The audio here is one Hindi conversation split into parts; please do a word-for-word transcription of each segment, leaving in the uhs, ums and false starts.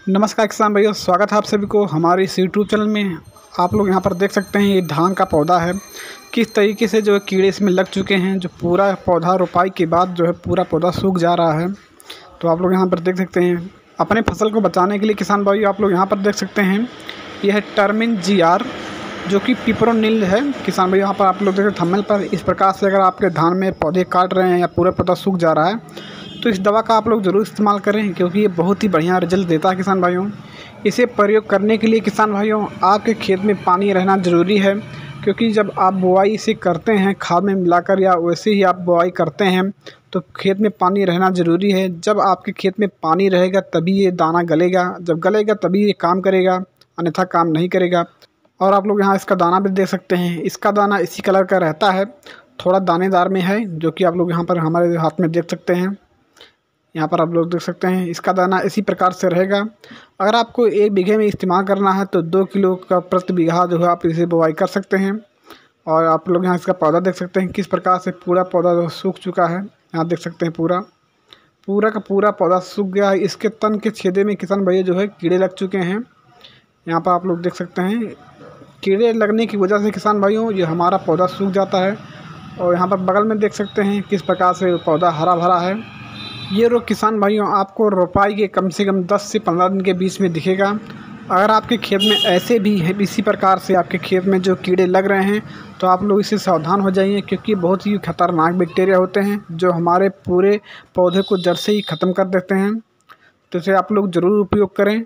नमस्कार किसान भाइयों, स्वागत है आप सभी को हमारे इस यूट्यूब चैनल में। आप लोग यहाँ पर देख सकते हैं ये धान का पौधा है, किस तरीके से जो है कीड़े इसमें लग चुके हैं। जो पूरा पौधा रोपाई के बाद जो है पूरा पौधा सूख जा रहा है। तो आप लोग यहाँ पर देख सकते हैं अपने फसल को बचाने के लिए किसान भाइयों आप लोग यहाँ पर देख सकते हैं यह है टर्मिन जी आर जो कि पिपरोनिल है। किसान भाई यहाँ पर आप लोग देख थंबनेल पर इस प्रकार से अगर आपके धान में पौधे काट रहे हैं या पूरा पौधा सूख जा रहा है तो इस दवा का आप लोग ज़रूर इस्तेमाल करें, क्योंकि ये बहुत ही बढ़िया रिजल्ट देता है किसान भाइयों। इसे प्रयोग करने के लिए किसान भाइयों आपके खेत में पानी रहना ज़रूरी है, क्योंकि जब आप बुआई इसे करते हैं खाद में मिलाकर या वैसे ही आप बुआई करते हैं तो खेत में पानी रहना ज़रूरी है। जब आपके खेत में पानी रहेगा तभी ये दाना गलेगा, जब गलेगा तभी ये काम करेगा, अन्यथा काम नहीं करेगा। और आप लोग यहाँ इसका दाना भी देख सकते हैं, इसका दाना इसी कलर का रहता है, थोड़ा दानेदार में है, जो कि आप लोग यहाँ पर हमारे हाथ में देख सकते हैं। यहाँ पर आप लोग देख सकते हैं इसका दाना इसी प्रकार से रहेगा। अगर आपको एक बीघे में इस्तेमाल करना है तो दो किलो का प्रति बीघा जो है आप इसे बुआई कर सकते हैं। और आप लोग यहाँ इसका पौधा देख सकते हैं किस प्रकार से पूरा पौधा जो सूख चुका है। यहाँ देख सकते हैं पूरा पूरा का पूरा पौधा सूख गया है। इसके तन के छेदे में किसान भैया जो है कीड़े लग चुके हैं। यहाँ पर आप लोग देख सकते हैं कीड़े लगने की वजह से किसान भाइयों ये हमारा पौधा सूख जाता है। और यहाँ पर बगल में देख सकते हैं किस प्रकार से पौधा हरा भरा है। ये रोग किसान भाइयों आपको रोपाई के कम से कम दस से पंद्रह दिन के बीच में दिखेगा। अगर आपके खेत में ऐसे भी है इसी प्रकार से आपके खेत में जो कीड़े लग रहे हैं तो आप लोग इससे सावधान हो जाइए, क्योंकि बहुत ही खतरनाक बैक्टीरिया होते हैं जो हमारे पूरे पौधे को जड़ से ही ख़त्म कर देते हैं। तो इसे आप लोग ज़रूर उपयोग करें।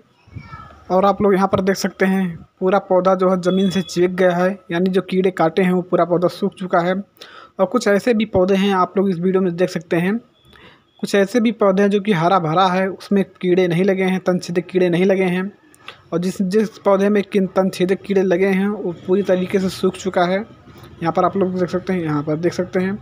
और आप लोग यहाँ पर देख सकते हैं पूरा पौधा जो है ज़मीन से चिपक गया है, यानी जो कीड़े काटे हैं वो पूरा पौधा सूख चुका है। और कुछ ऐसे भी पौधे हैं आप लोग इस वीडियो में देख सकते हैं, कुछ ऐसे भी पौधे हैं जो कि हरा भरा है, उसमें कीड़े नहीं लगे हैं, तनछेदक कीड़े नहीं लगे हैं। और जिस जिस पौधे में किन तनछेदक कीड़े लगे हैं वो पूरी तरीके से सूख चुका है। यहाँ पर आप लोग देख सकते हैं, यहाँ पर देख सकते हैं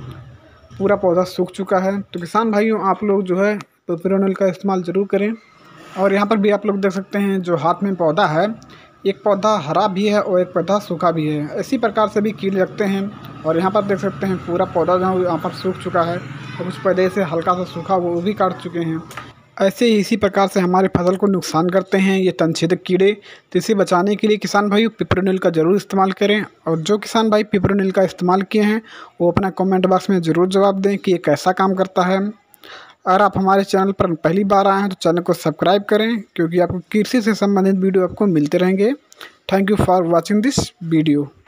पूरा पौधा सूख चुका है। तो किसान भाइयों आप लोग जो है पिपरोनिल का इस्तेमाल ज़रूर करें। और यहाँ पर भी आप लोग देख सकते हैं जो हाथ में पौधा है, एक पौधा हरा भी है और एक पौधा सूखा भी है। इसी प्रकार से भी कीड़े लगते हैं। और यहाँ पर देख सकते हैं पूरा पौधा जो है यहाँ पर सूख चुका है और कुछ पौधे से हल्का सा सूखा वो भी काट चुके हैं। ऐसे ही इसी प्रकार से हमारी फसल को नुकसान करते हैं ये तनछेदक कीड़े। तो इसे बचाने के लिए किसान भाई पिपरोनिल का ज़रूर इस्तेमाल करें। और जो किसान भाई पिपरोनिल का इस्तेमाल किए हैं वो अपना कमेंट बॉक्स में ज़रूर जवाब दें कि ये कैसा काम करता है। अगर आप हमारे चैनल पर पहली बार आए हैं तो चैनल को सब्सक्राइब करें, क्योंकि आपको कृषि से संबंधित वीडियो आपको मिलते रहेंगे। Thank you for watching this video.